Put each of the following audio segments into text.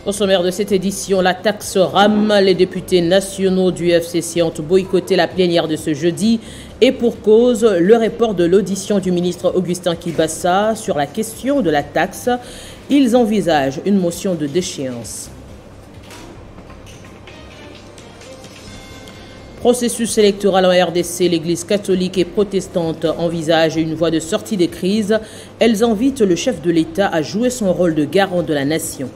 Au sommaire de cette édition, la taxe RAM, les députés nationaux du FCC ont boycotté la plénière de ce jeudi et pour cause, le report de l'audition du ministre Augustin Kibassa sur la question de la taxe. Ils envisagent une motion de déchéance. Processus électoral en RDC, l'Église catholique et protestante envisage une voie de sortie des crises. Elles invitent le chef de l'État à jouer son rôle de garant de la nation.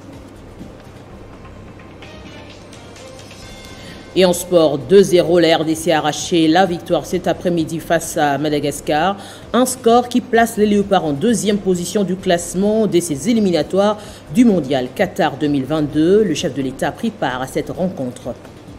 Et en sport, 2-0, la RDC a arraché la victoire cet après-midi face à Madagascar. Un score qui place les Léopards en deuxième position du classement de ces éliminatoires du Mondial Qatar 2022. Le chef de l'État a pris part à cette rencontre.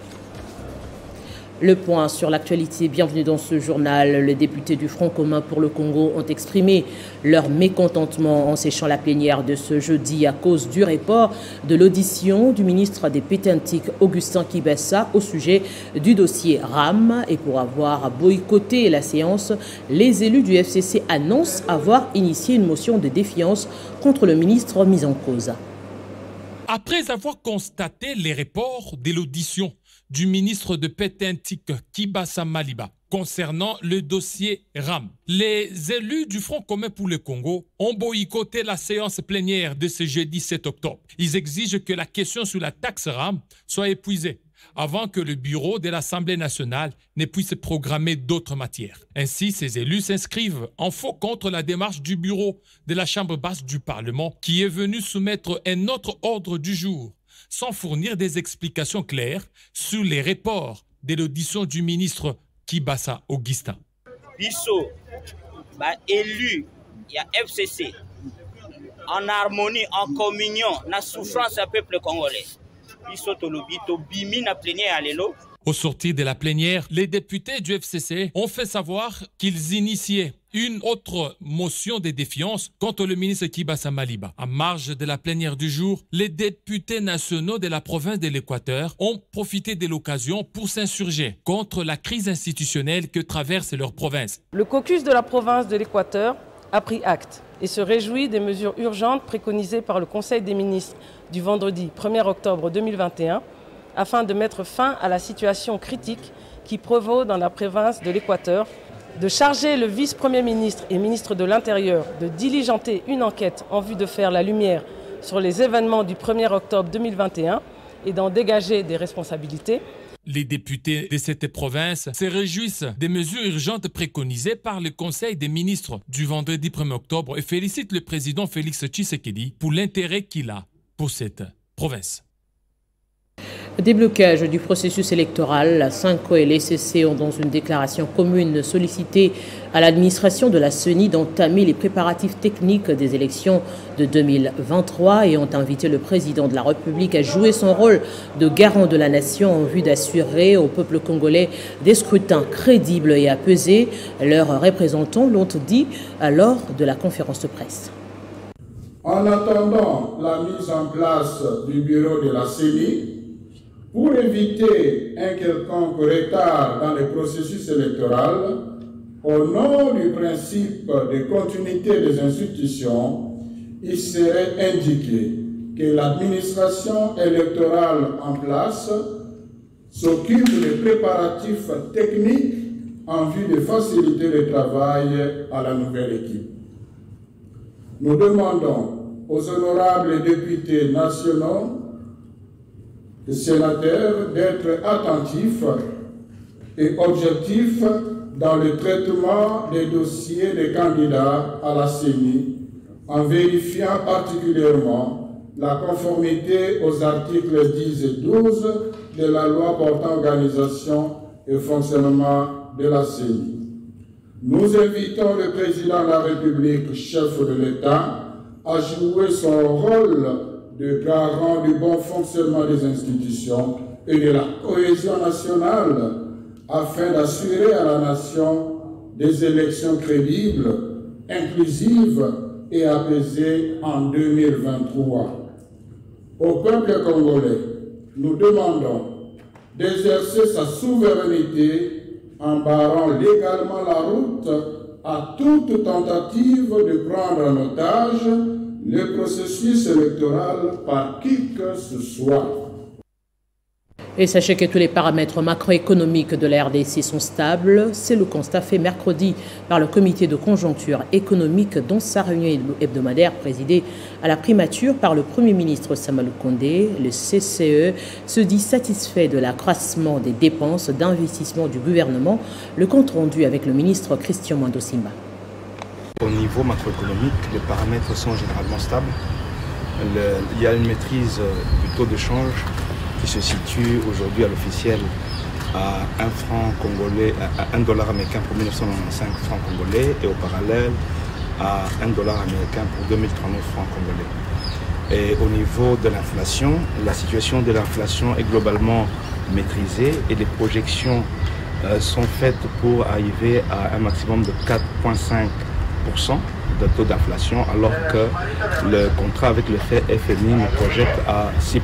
Le point sur l'actualité, bienvenue dans ce journal. Les députés du Front commun pour le Congo ont exprimé leur mécontentement en séchant la plénière de ce jeudi à cause du report de l'audition du ministre des Pétantiques Augustin Kibassa au sujet du dossier RAM. Et pour avoir boycotté la séance, les élus du FCC annoncent avoir initié une motion de défiance contre le ministre mis en cause. Après avoir constaté les reports de l'audition du ministre de Pétantique Kibassa Maliba concernant le dossier RAM, les élus du Front commun pour le Congo ont boycotté la séance plénière de ce jeudi 7 octobre. Ils exigent que la question sur la taxe RAM soit épuisée avant que le bureau de l'Assemblée nationale ne puisse programmer d'autres matières. Ainsi, ces élus s'inscrivent en faux contre la démarche du bureau de la Chambre basse du Parlement qui est venu soumettre un autre ordre du jour sans fournir des explications claires sur les reports de l'audition du ministre Kibassa Augustin. Bisso, élu, il y a FCC, en harmonie, en communion, la souffrance du peuple congolais. Au sortir de la plénière, les députés du FCC ont fait savoir qu'ils initiaient une autre motion de défiance contre le ministre Kibassa Maliba. En marge de la plénière du jour, les députés nationaux de la province de l'Équateur ont profité de l'occasion pour s'insurger contre la crise institutionnelle que traverse leur province. Le caucus de la province de l'Équateur a pris acte et se réjouit des mesures urgentes préconisées par le Conseil des ministres du vendredi 1er octobre 2021 afin de mettre fin à la situation critique qui prévaut dans la province de l'Équateur, de charger le vice-premier ministre et ministre de l'Intérieur de diligenter une enquête en vue de faire la lumière sur les événements du 1er octobre 2021 et d'en dégager des responsabilités. Les députés de cette province se réjouissent des mesures urgentes préconisées par le Conseil des ministres du vendredi 1er octobre et félicitent le président Félix Tshisekedi pour l'intérêt qu'il a pour cette province. Déblocage du processus électoral, la SYNCO et l'ECC ont dans une déclaration commune sollicité à l'administration de la CENI d'entamer les préparatifs techniques des élections de 2023 et ont invité le président de la République à jouer son rôle de garant de la nation en vue d'assurer au peuple congolais des scrutins crédibles et apaisés. Leurs représentants l'ont dit lors de la conférence de presse. En attendant la mise en place du bureau de la CENI, pour éviter un quelconque retard dans le processus électoral, au nom du principe de continuité des institutions, il serait indiqué que l'administration électorale en place s'occupe des préparatifs techniques en vue de faciliter le travail à la nouvelle équipe. Nous demandons aux honorables députés nationaux et sénateurs d'être attentifs et objectifs dans le traitement des dossiers des candidats à la CENI, en vérifiant particulièrement la conformité aux articles 10 et 12 de la loi portant organisation et fonctionnement de la CENI. Nous invitons le président de la République, chef de l'État, à jouer son rôle de garant du bon fonctionnement des institutions et de la cohésion nationale afin d'assurer à la nation des élections crédibles, inclusives et apaisées en 2023. Au peuple congolais, nous demandons d'exercer sa souveraineté en barrant légalement la route à toute tentative de prendre en otage le processus électoral par qui que ce soit. Et sachez que tous les paramètres macroéconomiques de la RDC sont stables. C'est le constat fait mercredi par le comité de conjoncture économique dans sa réunion hebdomadaire présidée à la primature par le Premier ministre Sama Lukonde. Le CCE se dit satisfait de l'accroissement des dépenses d'investissement du gouvernement. Le compte rendu avec le ministre Christian Mwando Simba. Au niveau macroéconomique, les paramètres sont généralement stables. Il y a une maîtrise du taux de change qui se situe aujourd'hui à l'officiel à 1 franc congolais, à 1 dollar américain pour 1995 francs congolais et au parallèle à 1 dollar américain pour 2039 francs congolais. Et au niveau de l'inflation, la situation de l'inflation est globalement maîtrisée et les projections sont faites pour arriver à un maximum de 4,5% de taux d'inflation alors que le contrat avec le FMI nous projette à 6%.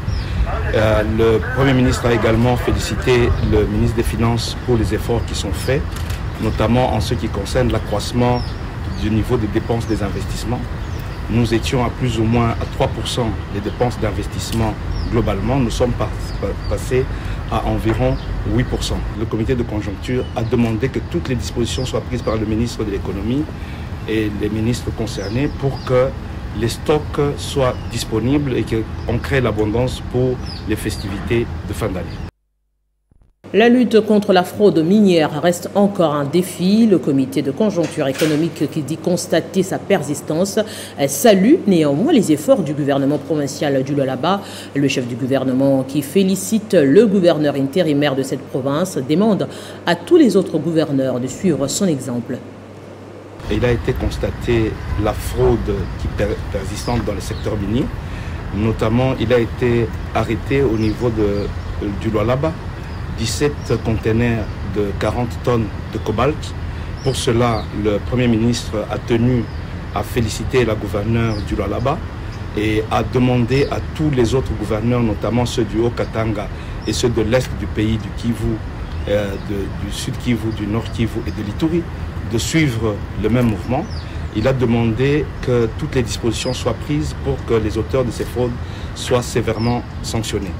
Le Premier ministre a également félicité le ministre des Finances pour les efforts qui sont faits, notamment en ce qui concerne l'accroissement du niveau des dépenses des investissements. Nous étions à plus ou moins à 3% des dépenses d'investissement globalement. Nous sommes passés à environ 8%. Le comité de conjoncture a demandé que toutes les dispositions soient prises par le ministre de l'économie et les ministres concernés pour que les stocks soient disponibles et qu'on crée l'abondance pour les festivités de fin d'année. La lutte contre la fraude minière reste encore un défi. Le comité de conjoncture économique qui dit constater sa persistance salue néanmoins les efforts du gouvernement provincial du Lualaba. Le chef du gouvernement qui félicite le gouverneur intérimaire de cette province demande à tous les autres gouverneurs de suivre son exemple. Il a été constaté la fraude persistante dans le secteur minier. Notamment, il a été arrêté au niveau du Lualaba, 17 containers de 40 tonnes de cobalt. Pour cela, le Premier ministre a tenu à féliciter la gouverneure du Lualaba et a demandé à tous les autres gouverneurs, notamment ceux du Haut-Katanga et ceux de l'Est du pays, du Kivu, du Sud Kivu, du Nord Kivu et de l'Ituri, de suivre le même mouvement. Il a demandé que toutes les dispositions soient prises pour que les auteurs de ces fraudes soient sévèrement sanctionnés.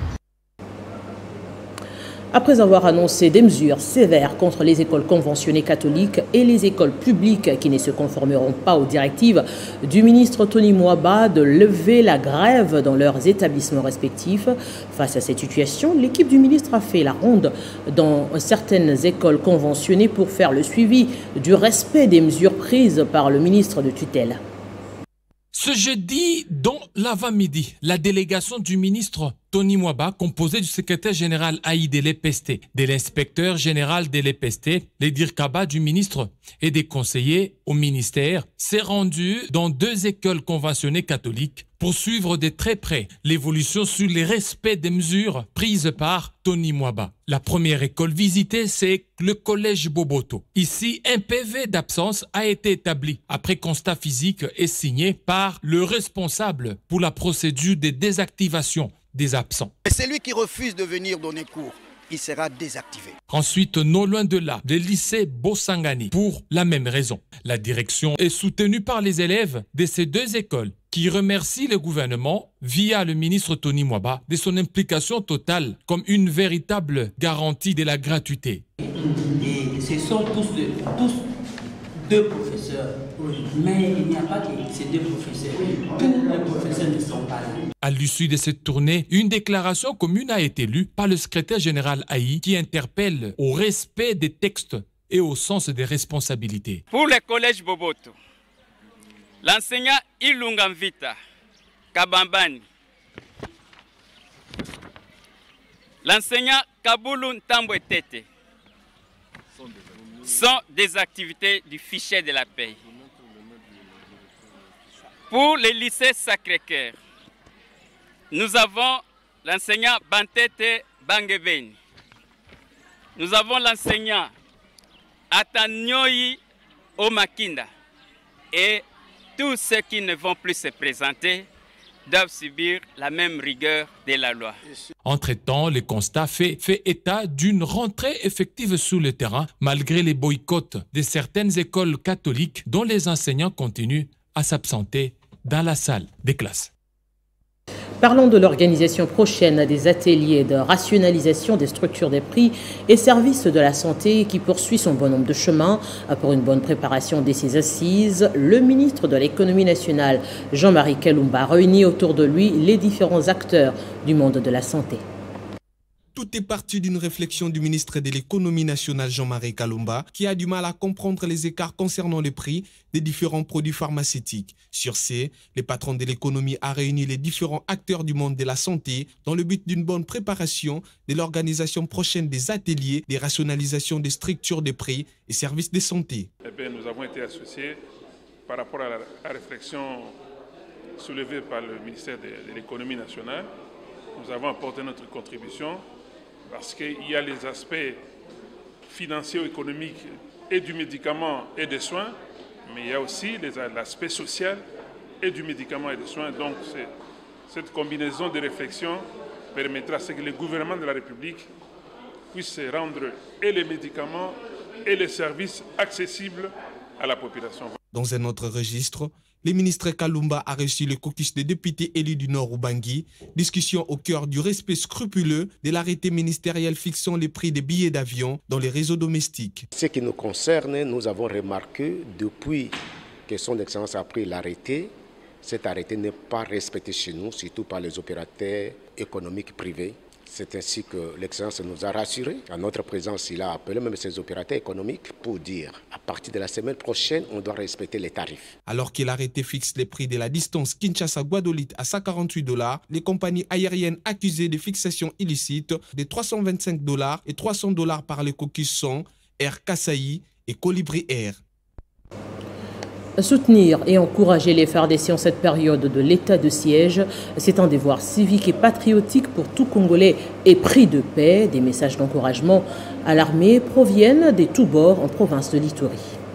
Après avoir annoncé des mesures sévères contre les écoles conventionnées catholiques et les écoles publiques qui ne se conformeront pas aux directives du ministre Tony Mwaba de lever la grève dans leurs établissements respectifs. Face à cette situation, l'équipe du ministre a fait la ronde dans certaines écoles conventionnées pour faire le suivi du respect des mesures prises par le ministre de tutelle. Ce jeudi, dans l'avant-midi, la délégation du ministre Tony Mwaba, composée du secrétaire général Aïe de l'EPST, de l'inspecteur général de l'EPST, les Dirkaba du ministre et des conseillers au ministère, s'est rendue dans 2 écoles conventionnées catholiques pour suivre de très près l'évolution sur le respect des mesures prises par Tony Mwaba. La première école visitée, c'est le collège Boboto. Ici, un PV d'absence a été établi après constat physique et signé par le responsable pour la procédure de désactivation des absents. Celui qui refuse de venir donner cours, il sera désactivé. Ensuite, non loin de là, le lycée Bosangani, pour la même raison. La direction est soutenue par les élèves de ces 2 écoles qui remercient le gouvernement, via le ministre Tony Mwaba, de son implication totale comme une véritable garantie de la gratuité. Et ce sont tous 2 professeurs, mais il n'y a pas que ces 2 professeurs. Tous les professeurs ne sont pas là. À l'issue de cette tournée, une déclaration commune a été lue par le secrétaire général Aïe qui interpelle au respect des textes et au sens des responsabilités. Pour le collège Boboto, l'enseignant Ilungamvita Kabambani, l'enseignant Kabulu Ntambwetete sont des activités du fichier de la paie. Pour les lycées Sacré-Cœur, nous avons l'enseignant Bantete Bangebeni. Nous avons l'enseignant Atanyoyi Omakinda. Et tous ceux qui ne vont plus se présenter doivent subir la même rigueur de la loi. Entre-temps, le constat fait état d'une rentrée effective sur le terrain, malgré les boycotts de certaines écoles catholiques dont les enseignants continuent à s'absenter dans la salle des classes. Parlons de l'organisation prochaine des ateliers de rationalisation des structures des prix et services de la santé qui poursuit son bonhomme de chemin. Pour une bonne préparation de ces assises, le ministre de l'économie nationale, Jean-Marie Kalumba, réunit autour de lui les différents acteurs du monde de la santé. Tout est parti d'une réflexion du ministre de l'économie nationale Jean-Marie Kalumba qui a du mal à comprendre les écarts concernant les prix des différents produits pharmaceutiques. Sur ce, le patron de l'économie a réuni les différents acteurs du monde de la santé dans le but d'une bonne préparation de l'organisation prochaine des ateliers de rationalisation des structures de prix et services de santé. Nous avons été associés par rapport à la réflexion soulevée par le ministère de l'économie nationale. Nous avons apporté notre contribution parce qu'il y a les aspects financiers, économiques et du médicament et des soins, mais il y a aussi l'aspect social et du médicament et des soins. Donc cette combinaison de réflexion permettra à ce que le gouvernement de la République puisse rendre et les médicaments et les services accessibles à la population. Dans un autre registre, le ministre Kalumba a reçu le caucus des députés élus du Nord Ubangi, discussion au cœur du respect scrupuleux de l'arrêté ministériel fixant les prix des billets d'avion dans les réseaux domestiques. Ce qui nous concerne, nous avons remarqué depuis que son Excellence a pris l'arrêté, cet arrêté n'est pas respecté chez nous, surtout par les opérateurs économiques privés. C'est ainsi que l'Excellence nous a rassurés. À notre présence, il a appelé même ses opérateurs économiques pour dire à partir de la semaine prochaine, on doit respecter les tarifs. Alors que l'arrêté fixe les prix de la distance Kinshasa-Guadeloupe à $148, les compagnies aériennes accusées de fixation illicite de $325 et $300 par les caucus sont Air Kasaï et Colibri Air. Soutenir et encourager les FARDC en cette période de l'état de siège, c'est un devoir civique et patriotique pour tout Congolais épris de paix. Des messages d'encouragement à l'armée proviennent de tous bords en province de l'Ituri.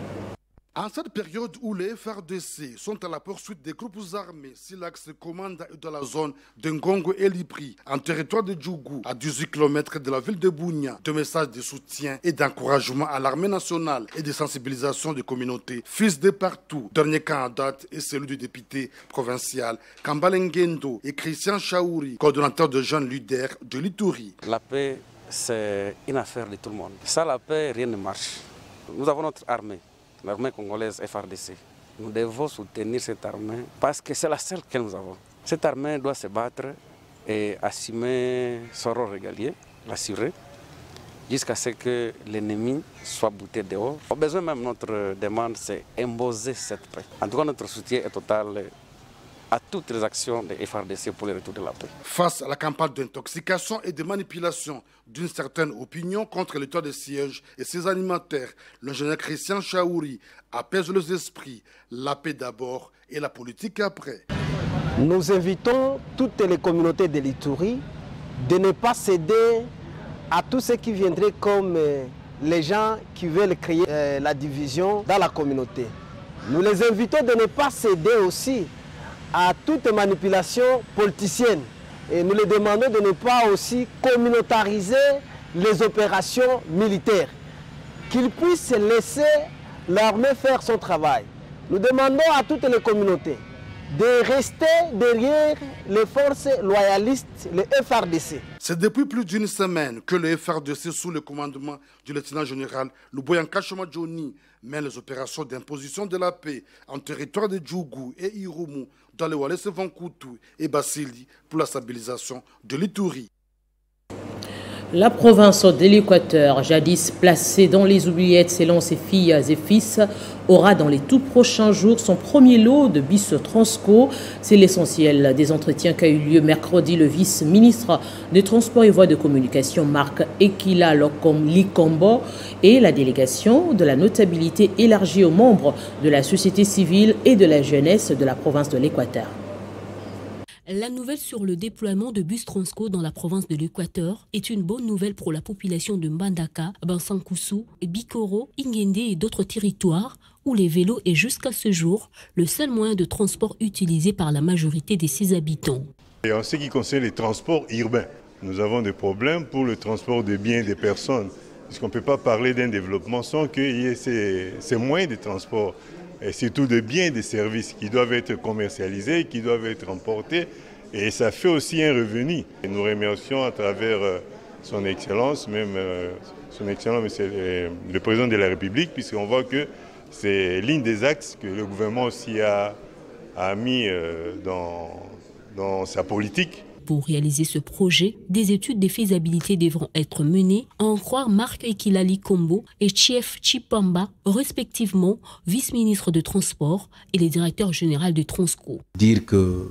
En cette période où les FARDC sont à la poursuite des groupes armés, si l'axe commande de la zone de Ngongo et Lipri, en territoire de Djougou, à 18 km de la ville de Bounia, de messages de soutien et d'encouragement à l'armée nationale et de sensibilisation des communautés, fils de partout. Dernier cas en date est celui du député provincial Kambale Ngendo et Christian Chaouri, coordonnateur de jeunes leaders de l'Ituri. La paix, c'est une affaire de tout le monde. Sans la paix, rien ne marche. Nous avons notre armée. L'armée congolaise FARDC. Nous devons soutenir cette armée parce que c'est la seule que nous avons. Cette armée doit se battre et assumer son rôle régulier, l'assurer, jusqu'à ce que l'ennemi soit bouté dehors. Au besoin même, notre demande, c'est imposer cette paix. En tout cas, notre soutien est total à toutes les actions de FARDC pour le retour de la paix. Face à la campagne d'intoxication et de manipulation d'une certaine opinion contre l'état de siège et ses animateurs, l'ingénieur Christian Chaouri apaise les esprits, la paix d'abord et la politique après. Nous invitons toutes les communautés de l'Ituri de ne pas céder à tout ce qui viendrait comme les gens qui veulent créer la division dans la communauté. Nous les invitons de ne pas céder aussi à toute manipulation politicienne. Et nous les demandons de ne pas aussi communautariser les opérations militaires. Qu'ils puissent laisser l'armée faire son travail. Nous demandons à toutes les communautés de rester derrière les forces loyalistes, les FARDC. C'est depuis plus d'une semaine que le FARDC, sous le commandement du lieutenant-général Luboyanka Johnny, mène les opérations d'imposition de la paix en territoire de Djougou et Irumu, dans les Wallis Vankoutou et Basili, pour la stabilisation de l'Ituri. La province de l'Équateur, jadis placée dans les oubliettes selon ses filles et fils, aura dans les tout prochains jours son premier lot de bus Transco. C'est l'essentiel des entretiens qu'a eu lieu mercredi le vice-ministre des Transports et Voies de Communication, Marc Ekila Likombo, et la délégation de la notabilité élargie aux membres de la société civile et de la jeunesse de la province de l'Équateur. La nouvelle sur le déploiement de bus Transco dans la province de l'Équateur est une bonne nouvelle pour la population de Mbandaka, Bansankoussou, Bikoro, Ingende et d'autres territoires où les vélos est jusqu'à ce jour le seul moyen de transport utilisé par la majorité de ses habitants. Et en ce qui concerne les transports urbains, nous avons des problèmes pour le transport des biens et des personnes, puisqu'on ne peut pas parler d'un développement sans qu'il y ait ces moyens de transport. et surtout de biens et de services qui doivent être commercialisés, qui doivent être emportés. Et ça fait aussi un revenu. Et nous remercions à travers son Excellence, même son Excellence, Monsieur le Président de la République, puisqu'on voit que c'est l'une des axes que le gouvernement aussi a mis dans sa politique. Pour réaliser ce projet, des études de faisabilité devront être menées, à en croire Marc Ekilali Kombo et Chief Chipamba, respectivement vice-ministre de Transport et le directeur général de Transco. Dire que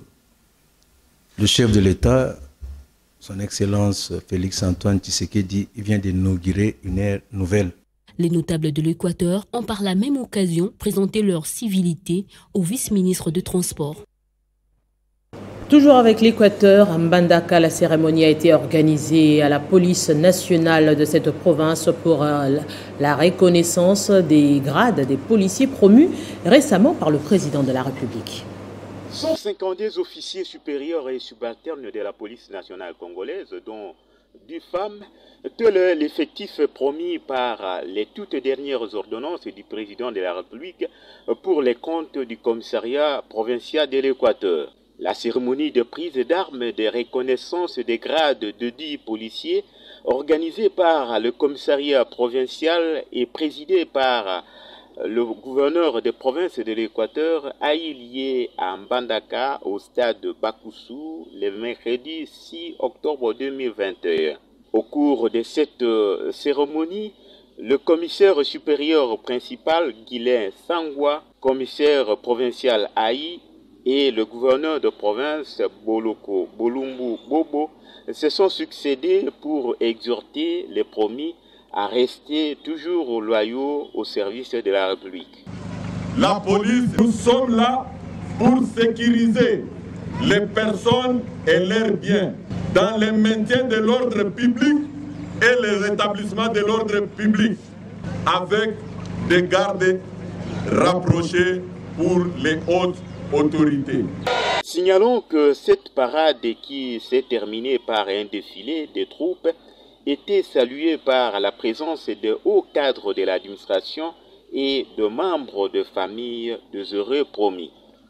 le chef de l'État, son Excellence Félix-Antoine Tshisekedi, vient d'inaugurer une ère nouvelle. Les notables de l'Équateur ont par la même occasion présenté leur civilité au vice-ministre de Transport. Toujours avec l'Équateur, à Mbandaka, la cérémonie a été organisée à la police nationale de cette province pour la reconnaissance des grades des policiers promus récemment par le président de la République. 152 officiers supérieurs et subalternes de la police nationale congolaise, dont 10 femmes, tel l'effectif promis par les toutes dernières ordonnances du président de la République pour les comptes du commissariat provincial de l'Équateur. La cérémonie de prise d'armes de reconnaissance des grades de 10 policiers, organisée par le commissariat provincial et présidée par le gouverneur de province de l'Équateur, a eu lieu à Mbandaka au stade de Bakusu le mercredi 6 octobre 2021. Au cours de cette cérémonie, le commissaire supérieur principal Guilain Sangwa, commissaire provincial Aï et le gouverneur de province Boloko Bolumbu Bobo se sont succédés pour exhorter les promis à rester toujours loyaux au service de la République. La police, nous sommes là pour sécuriser les personnes et leurs biens dans le maintien de l'ordre public et le rétablissement de l'ordre public avec des gardes rapprochés pour les hautes autorités. Signalons que cette parade qui s'est terminée par un défilé de troupes était saluée par la présence de hauts cadres de l'administration et de membres de familles de heureux promis.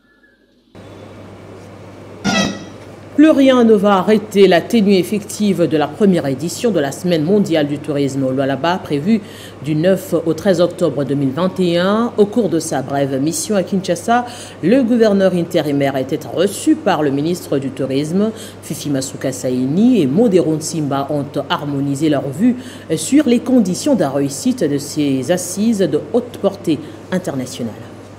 Plus rien ne va arrêter la tenue effective de la première édition de la Semaine mondiale du tourisme au Lualaba, prévue du 9 au 13 octobre 2021. Au cours de sa brève mission à Kinshasa, le gouverneur intérimaire était reçu par le ministre du Tourisme, Fifi Masuka Saini, et Modero Nsimba ont harmonisé leur vue sur les conditions de la réussite de ces assises de haute portée internationale.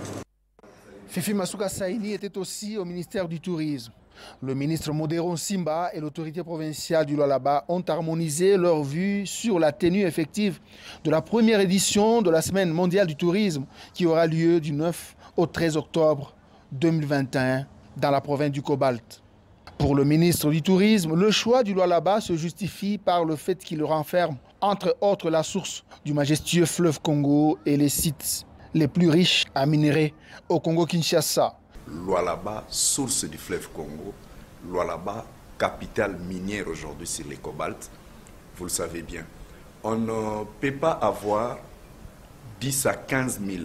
Fifi Masuka Saini était aussi au ministère du Tourisme. Le ministre Modero Nsimba et l'autorité provinciale du Lualaba ont harmonisé leur vue sur la tenue effective de la première édition de la Semaine mondiale du tourisme qui aura lieu du 9 au 13 octobre 2021 dans la province du Cobalt. Pour le ministre du Tourisme, le choix du Lualaba se justifie par le fait qu'il renferme, entre autres, la source du majestueux fleuve Congo et les sites les plus riches à minerais au Congo-Kinshasa. Lualaba, source du fleuve Congo, Lualaba, capitale minière aujourd'hui sur les cobaltes, vous le savez bien. On ne peut pas avoir 10 à 15 000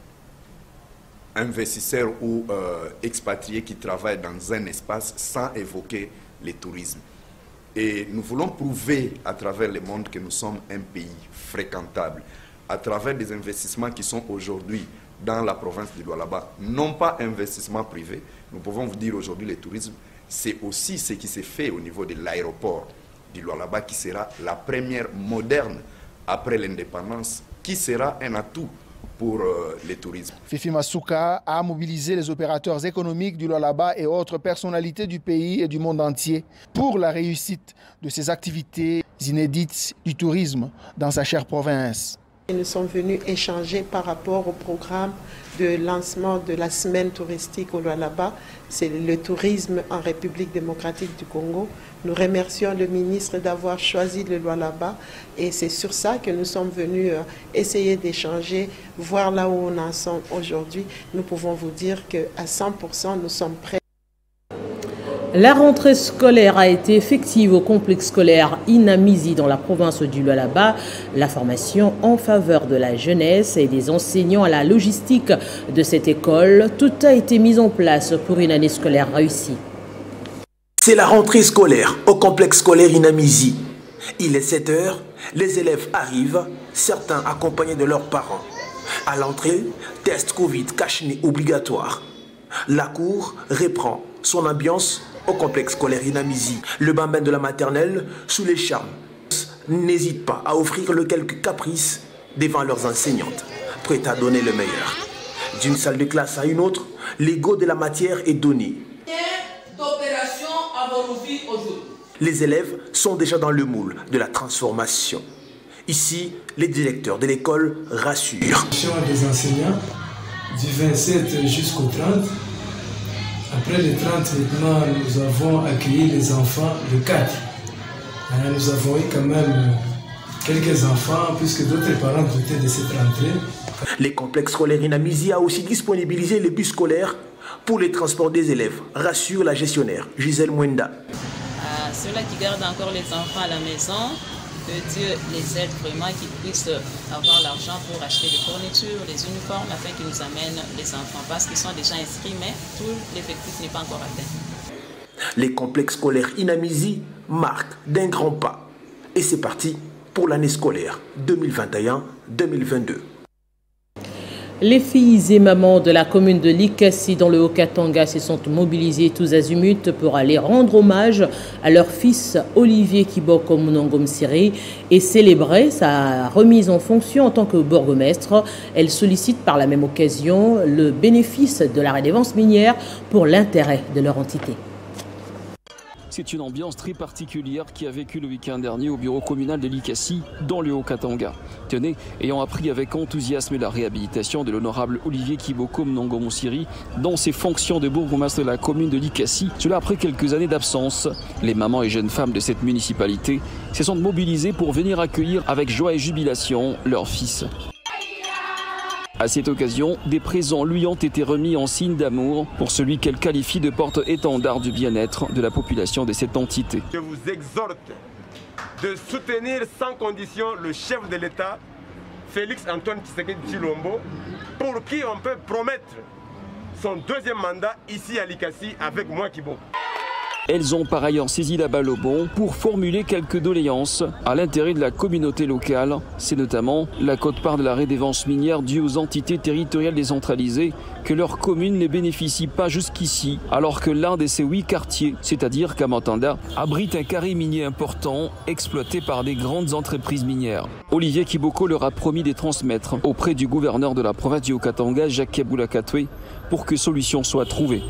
investisseurs ou expatriés qui travaillent dans un espace sans évoquer le tourisme. Et nous voulons prouver à travers le monde que nous sommes un pays fréquentable, à travers des investissements qui sont aujourd'hui dans la province du Lualaba, non pas investissement privé. Nous pouvons vous dire aujourd'hui le tourisme, c'est aussi ce qui s'est fait au niveau de l'aéroport du Lualaba qui sera la première moderne après l'indépendance, qui sera un atout pour le tourisme. Fifi Masuka a mobilisé les opérateurs économiques du Lualaba et autres personnalités du pays et du monde entier pour la réussite de ces activités inédites du tourisme dans sa chère province. Nous sommes venus échanger par rapport au programme de lancement de la semaine touristique au Lualaba. C'est le tourisme en République démocratique du Congo. Nous remercions le ministre d'avoir choisi le Lualaba et c'est sur ça que nous sommes venus essayer d'échanger, voir là où on en est aujourd'hui. Nous pouvons vous dire qu'à 100%, nous sommes prêts. La rentrée scolaire a été effective au complexe scolaire Inamizi dans la province du Lualaba. La formation en faveur de la jeunesse et des enseignants à la logistique de cette école, tout a été mis en place pour une année scolaire réussie. C'est la rentrée scolaire au complexe scolaire Inamizi. Il est 7 h, les élèves arrivent, certains accompagnés de leurs parents. À l'entrée, test Covid cache-nez obligatoire. La cour reprend son ambiance au complexe scolaire Inamizi. Le bambin de la maternelle, sous les charmes, n'hésite pas à offrir le quelques caprices devant leurs enseignantes, prêtes à donner le meilleur. D'une salle de classe à une autre, l'ego de la matière est donné. Les élèves sont déjà dans le moule de la transformation. Ici, les directeurs de l'école rassurent. Des enseignants du 27 jusqu'au 30. Après le 30, maintenant, nous avons accueilli les enfants le 4. Nous avons eu quand même quelques enfants, puisque d'autres parents doutaient de cette rentrée. Les complexes scolaires Inamizi a aussi disponibilisé les bus scolaires pour les transports des élèves, rassure la gestionnaire Gisèle Mwenda. Ceux-là qui gardent encore les enfants à la maison, que Dieu les aide vraiment, qu'ils puissent avoir l'argent pour acheter des fournitures, des uniformes, afin qu'ils nous amènent les enfants, parce qu'ils sont déjà inscrits, mais tout l'effectif n'est pas encore atteint. Les complexes scolaires Inamizi marquent d'un grand pas. Et c'est parti pour l'année scolaire 2021-2022. Les filles et mamans de la commune de Likasi dans le Haut-Katanga se sont mobilisées tous azimuts pour aller rendre hommage à leur fils Olivier Kiboko Munongom Siri et célébrer sa remise en fonction en tant que bourgmestre. Elle sollicite par la même occasion le bénéfice de la redevance minière pour l'intérêt de leur entité. C'est une ambiance très particulière qui a vécu le week-end dernier au bureau communal de Likasi dans le Haut-Katanga. Tenez, ayant appris avec enthousiasme la réhabilitation de l'honorable Olivier Kiboko Mnongo Siri dans ses fonctions de bourgmestre de la commune de Likasi, cela après quelques années d'absence, les mamans et jeunes femmes de cette municipalité se sont mobilisées pour venir accueillir avec joie et jubilation leur fils. À cette occasion, des présents lui ont été remis en signe d'amour pour celui qu'elle qualifie de porte-étendard du bien-être de la population de cette entité. Je vous exhorte de soutenir sans condition le chef de l'État, Félix Antoine Tshisekedi Tshilombo, pour qui on peut promettre son deuxième mandat ici à Likasi avec moi Kiboko. Elles ont par ailleurs saisi la balle au bon pour formuler quelques doléances à l'intérêt de la communauté locale. C'est notamment la quote-part de la redevance minière due aux entités territoriales décentralisées que leur commune ne bénéficie pas jusqu'ici, alors que l'un de ces 8 quartiers, c'est-à-dire Kamantanda, abrite un carré minier important exploité par des grandes entreprises minières. Olivier Kiboko leur a promis de transmettre auprès du gouverneur de la province du Haut-Katanga, Jacques Kebula Katwe, pour que solution soit trouvée.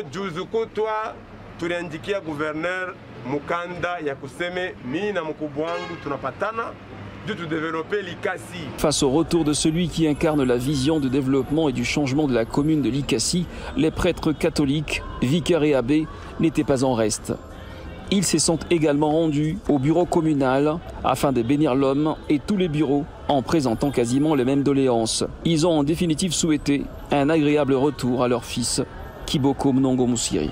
Tuliandikia gouverneur Mukanda ya kuseme mimi na mkubwa wangu tunapatana de développer Likasi. Face au retour de celui qui incarne la vision de développement et du changement de la commune de Likasi, les prêtres catholiques, vicaires et abbés n'étaient pas en reste. Ils se sont également rendus au bureau communal afin de bénir l'homme et tous les bureaux en présentant quasiment les mêmes doléances. Ils ont en définitive souhaité un agréable retour à leur fils, Kiboko Mnongo Siri.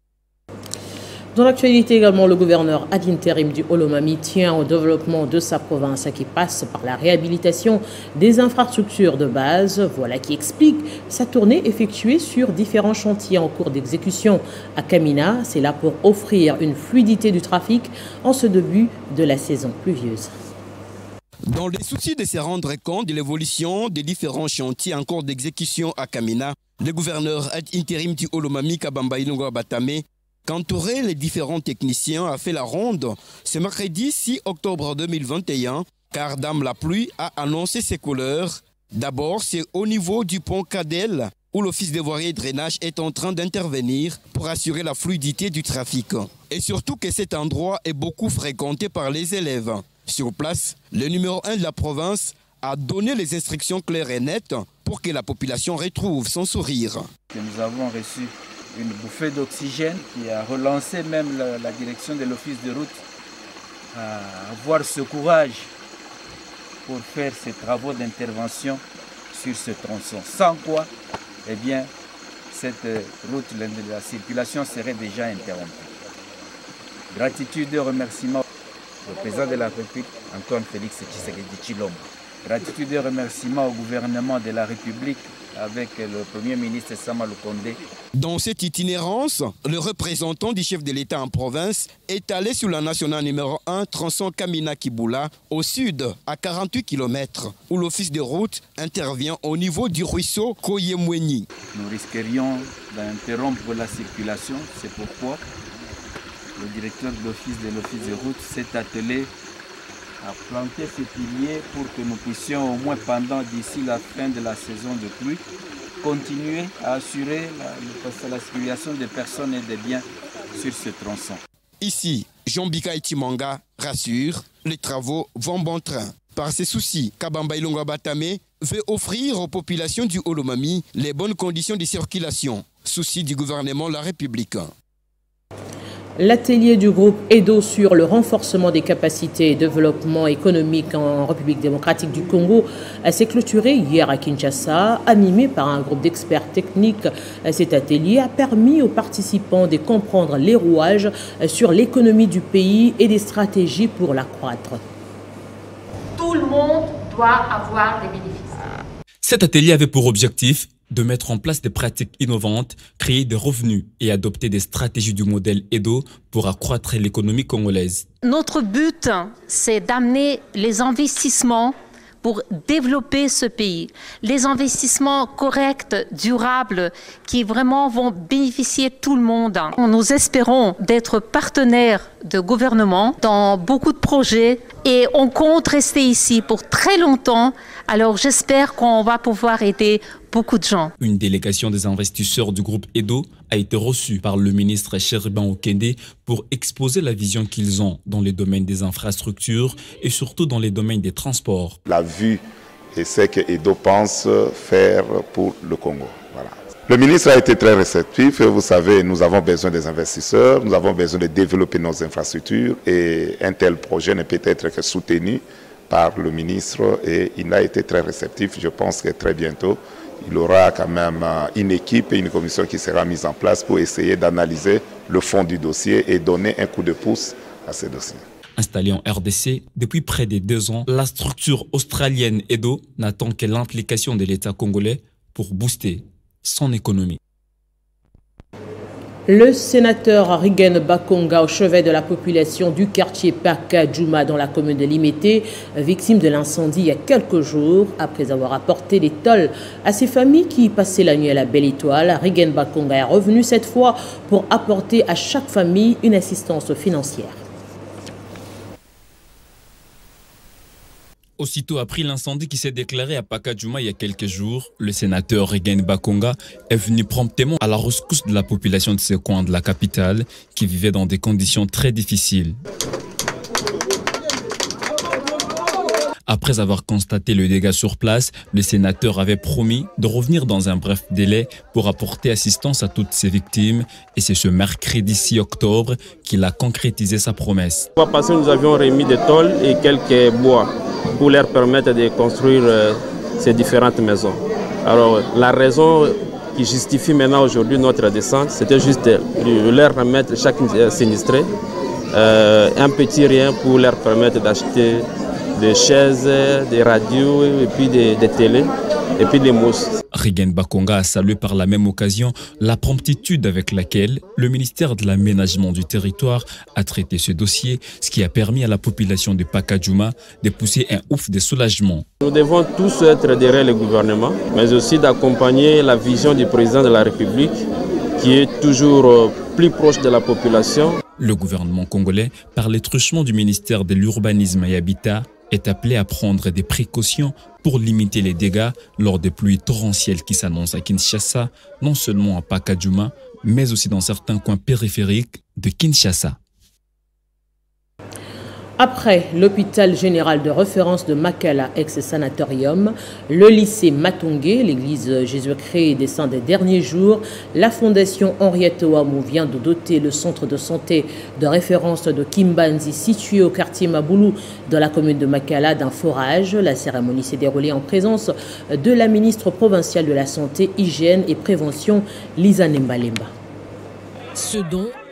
Dans l'actualité également, le gouverneur ad interim du Olomami tient au développement de sa province qui passe par la réhabilitation des infrastructures de base. Voilà qui explique sa tournée effectuée sur différents chantiers en cours d'exécution à Kamina. C'est là pour offrir une fluidité du trafic en ce début de la saison pluvieuse. Dans le souci de se rendre compte de l'évolution des différents chantiers en cours d'exécution à Kamina, le gouverneur ad interim du Olomami Kabamba Ilunga Batame, qu'entouré les différents techniciens, a fait la ronde ce mercredi 6 octobre 2021, car Dame la pluie a annoncé ses couleurs. D'abord, c'est au niveau du pont Cadel, où l'Office de voirie et drainage est en train d'intervenir pour assurer la fluidité du trafic. Et surtout que cet endroit est beaucoup fréquenté par les élèves. Sur place, le numéro 1 de la province a donné les instructions claires et nettes pour que la population retrouve son sourire. Nous avons reçu une bouffée d'oxygène qui a relancé même la direction de l'office de route à avoir ce courage pour faire ces travaux d'intervention sur ce tronçon. Sans quoi, eh bien, cette route, la circulation serait déjà interrompue. Gratitude et remerciements au président de la République, Antoine Félix Tshisekedi Tshilombo. Gratitude et remerciements au gouvernement de la République avec le Premier ministre Sama Lukonde. Dans cette itinérance, le représentant du chef de l'État en province est allé sur la nationale numéro 1, tronçon Kamina-Kiboula, au sud, à 48 km, où l'office de route intervient au niveau du ruisseau Koyemweni. Nous risquerions d'interrompre la circulation, c'est pourquoi le directeur de l'office de route s'est attelé à planter ces piliers pour que nous puissions au moins pendant d'ici la fin de la saison de pluie continuer à assurer la circulation des personnes et des biens sur ce tronçon. Ici, Jean-Bika Itimanga rassure, les travaux vont bon train. Par ses soucis, Kabamba Ilunga Batame veut offrir aux populations du Olomami les bonnes conditions de circulation. Souci du gouvernement de la République. L'atelier du groupe EDO sur le renforcement des capacités et développement économique en République démocratique du Congo s'est clôturé hier à Kinshasa, animé par un groupe d'experts techniques. Cet atelier a permis aux participants de comprendre les rouages sur l'économie du pays et des stratégies pour l'accroître. Tout le monde doit avoir des bénéfices. Cet atelier avait pour objectif de mettre en place des pratiques innovantes, créer des revenus et adopter des stratégies du modèle EDO pour accroître l'économie congolaise. Notre but, c'est d'amener les investissements pour développer ce pays. Les investissements corrects, durables, qui vraiment vont bénéficier tout le monde. Nous espérons d'être partenaires de gouvernement dans beaucoup de projets et on compte rester ici pour très longtemps. Alors j'espère qu'on va pouvoir aider beaucoup de gens. Une délégation des investisseurs du groupe EDO a été reçue par le ministre Cheriban Okende pour exposer la vision qu'ils ont dans les domaines des infrastructures et surtout dans les domaines des transports. La vue et ce que EDO pense faire pour le Congo. Voilà. Le ministre a été très réceptif. Vous savez, nous avons besoin des investisseurs, nous avons besoin de développer nos infrastructures et un tel projet ne peut être que soutenu par le ministre et il a été très réceptif. Je pense que très bientôt, il y aura quand même une équipe et une commission qui sera mise en place pour essayer d'analyser le fond du dossier et donner un coup de pouce à ce dossier. Installée en RDC depuis près de 2 ans, la structure australienne EDO n'attend que l'implication de l'État congolais pour booster son économie. Le sénateur Rigen Bakonga, au chevet de la population du quartier Paka-Djouma dans la commune de Limete, victime de l'incendie il y a quelques jours, après avoir apporté des tôles à ses familles qui passaient la nuit à la Belle Étoile. Rigen Bakonga est revenu cette fois pour apporter à chaque famille une assistance financière. Aussitôt après l'incendie qui s'est déclaré à Paka-Djouma il y a quelques jours, le sénateur Rigen Bakonga est venu promptement à la rescousse de la population de ce coin de la capitale qui vivait dans des conditions très difficiles. Après avoir constaté le dégât sur place, le sénateur avait promis de revenir dans un bref délai pour apporter assistance à toutes ces victimes. Et c'est ce mercredi 6 octobre qu'il a concrétisé sa promesse. L'année passée, nous avions remis des tôles et quelques bois pour leur permettre de construire ces différentes maisons. Alors la raison qui justifie maintenant aujourd'hui notre descente, c'était juste de leur remettre chaque sinistré un petit rien pour leur permettre d'acheter des chaises, des radios, et puis des télés, et puis des mousses. Rigen Bakonga a salué par la même occasion la promptitude avec laquelle le ministère de l'Aménagement du territoire a traité ce dossier, ce qui a permis à la population de Paka-Djouma de pousser un ouf de soulagement. Nous devons tous être derrière le gouvernement, mais aussi d'accompagner la vision du président de la République, qui est toujours plus proche de la population. Le gouvernement congolais, par les truchements du ministère de l'Urbanisme et Habitat, est appelé à prendre des précautions pour limiter les dégâts lors des pluies torrentielles qui s'annoncent à Kinshasa, non seulement à Paka-Djouma, mais aussi dans certains coins périphériques de Kinshasa. Après l'hôpital général de référence de Makala, ex-sanatorium, le lycée Matongé, l'église Jésus-Christ des Saints des derniers jours, la fondation Henriette Ouamou vient de doter le centre de santé de référence de Kimbanzi, situé au quartier Maboulou, dans la commune de Makala, d'un forage. La cérémonie s'est déroulée en présence de la ministre provinciale de la Santé, Hygiène et Prévention, Lisa Nembalemba. Ce don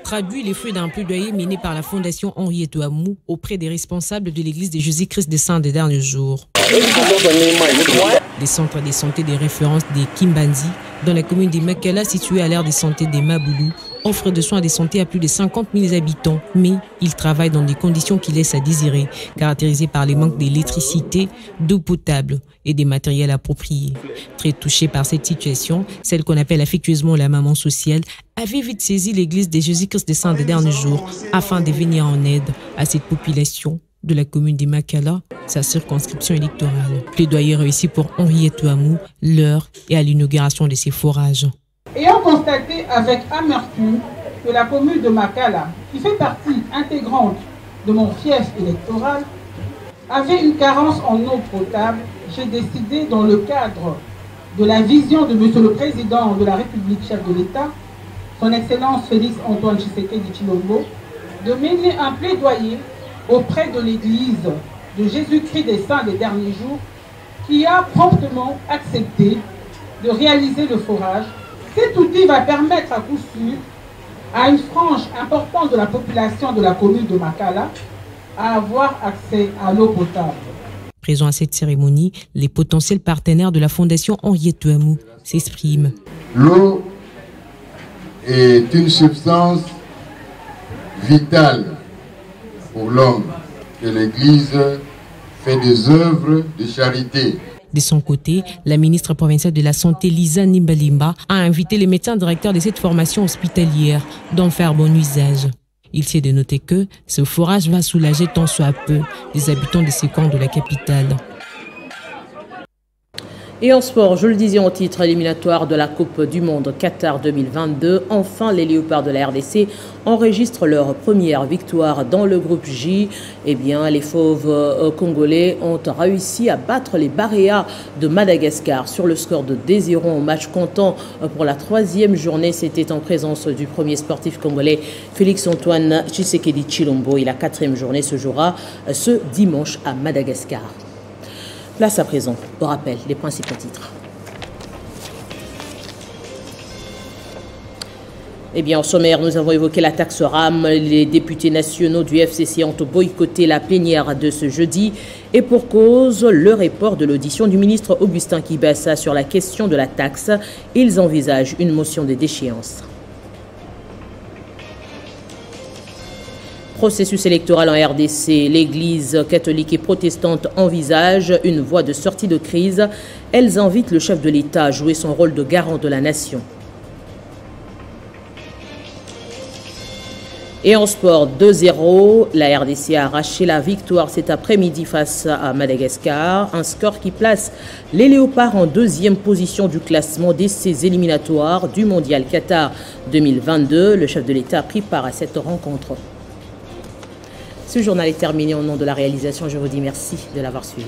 traduit les fruits d'un plaidoyer mené par la Fondation Henriette Ouamou auprès des responsables de l'église de Jésus-Christ des Saints des derniers jours. Des centres de santé de référence des Kimbanzi, dans la commune de Makala, située à l'aire de santé des Maboulou, offre de soins de santé à plus de 50 000 habitants, mais ils travaillent dans des conditions qui laissent à désirer, caractérisées par les manques d'électricité, d'eau potable et des matériels appropriés. Très touchée par cette situation, celle qu'on appelle affectueusement la maman sociale avait vite saisi l'église de Jésus-Christ des Saints des derniers jours afin de venir en aide à cette population de la commune de Makala, sa circonscription électorale. Plaidoyer réussi pour Henriette Ouamou, l'heure et à l'inauguration de ces forages. Ayant constaté avec amertume que la commune de Makala, qui fait partie intégrante de mon fief électoral, avait une carence en eau potable, j'ai décidé, dans le cadre de la vision de M. le Président de la République, chef de l'État, son Excellence Félix Antoine Tshisekedi Tshilombo, de mener un plaidoyer auprès de l'Église de Jésus-Christ des Saints des derniers jours, qui a promptement accepté de réaliser le forage. Cet outil va permettre à coup sûr à une frange importante de la population de la commune de Makala à avoir accès à l'eau potable. Présents à cette cérémonie, les potentiels partenaires de la Fondation Henriette Ouamou s'expriment. L'eau est une substance vitale pour l'homme, et l'Église fait des œuvres de charité. De son côté, la ministre provinciale de la Santé, Lisa Nimbalimba, a invité les médecins directeurs de cette formation hospitalière d'en faire bon usage. Il s'est de noter que ce forage va soulager tant soit peu les habitants de ces camps de la capitale. Et en sport, je le disais en titre éliminatoire de la Coupe du Monde Qatar 2022, enfin les Léopards de la RDC enregistrent leur première victoire dans le groupe J. Eh bien, les Fauves congolais ont réussi à battre les Baréas de Madagascar sur le score de 2-0 en match comptant pour la 3e journée. C'était en présence du premier sportif congolais Félix Antoine Tshisekedi Tshilombo. Et la 4e journée se jouera ce dimanche à Madagascar. Place à présent au rappel des principaux titres. Eh bien, au sommaire, nous avons évoqué la taxe RAM. Les députés nationaux du FCC ont boycotté la plénière de ce jeudi. Et pour cause, le report de l'audition du ministre Augustin Kibassa sur la question de la taxe. Ils envisagent une motion de déchéance. Processus électoral en RDC, l'Église catholique et protestante envisage une voie de sortie de crise. Elles invitent le chef de l'État à jouer son rôle de garant de la nation. Et en sport, 2-0, la RDC a arraché la victoire cet après-midi face à Madagascar. Un score qui place les Léopards en 2e position du classement d'essais éliminatoires du Mondial Qatar 2022. Le chef de l'État a pris part à cette rencontre. Ce journal est terminé. Au nom de la réalisation, je vous dis merci de l'avoir suivi.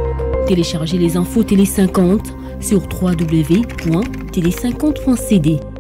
Téléchargez les infos Télé 50 sur www.tele50.cd.